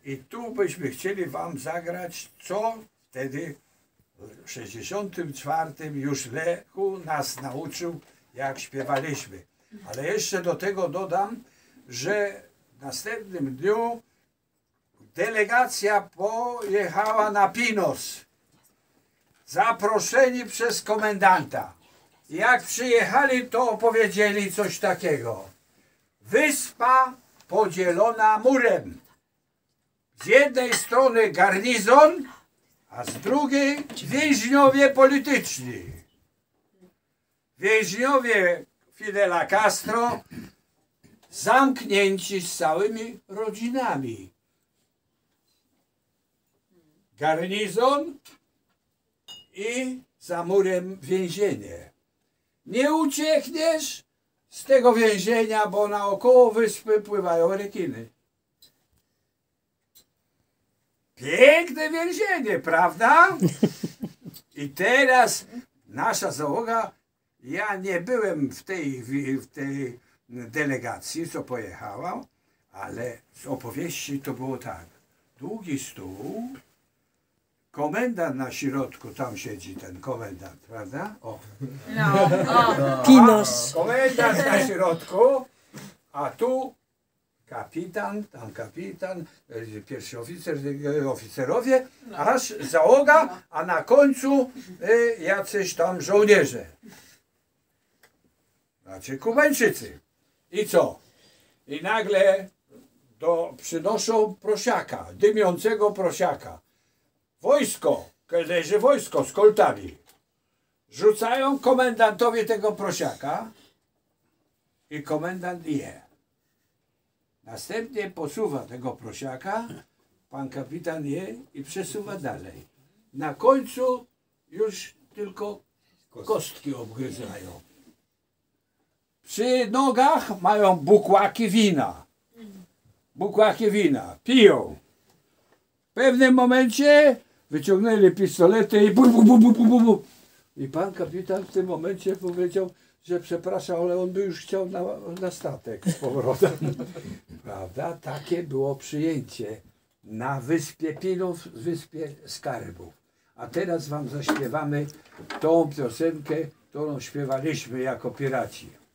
I tu byśmy chcieli wam zagrać, co wtedy w 64 już Lechu nas nauczył, jak śpiewaliśmy. Ale jeszcze do tego dodam, że w następnym dniu delegacja pojechała na Pinos, zaproszeni przez komendanta. Jak przyjechali, to opowiedzieli coś takiego. Wyspa podzielona murem. Z jednej strony garnizon, a z drugiej więźniowie polityczni. Więźniowie Fidela Castro zamknięci z całymi rodzinami. Garnizon i za murem więzienie. Nie uciekniesz z tego więzienia, bo naokoło wyspy pływają rekiny. Piękne więzienie, prawda? I teraz nasza załoga, ja nie byłem w tej delegacji, co pojechała, ale z opowieści to było tak. Długi stół, komendant na środku, tam siedzi ten komendant, prawda? O. No. Pinos. Komendant na środku, a tu kapitan, tam kapitan, pierwszy oficer, oficerowie, aż załoga, a na końcu jacyś tam żołnierze. Znaczy Kubańczycy. I co? I nagle przynoszą prosiaka, dymiącego prosiaka. Wojsko, kelnerzy wojsko z koltami. Rzucają komendantowi tego prosiaka i komendant je. Następnie posuwa tego prosiaka, pan kapitan je i przesuwa dalej. Na końcu już tylko kostki obgryzają. Przy nogach mają bukłaki wina. Bukłaki wina. Piją. W pewnym momencie wyciągnęli pistolety i I pan kapitan w tym momencie powiedział, że przepraszam, ale on by już chciał na statek z powrotem. Prawda? Takie było przyjęcie na wyspie Pinów, wyspie Skarbów. A teraz wam zaśpiewamy tą piosenkę, którą śpiewaliśmy jako piraci.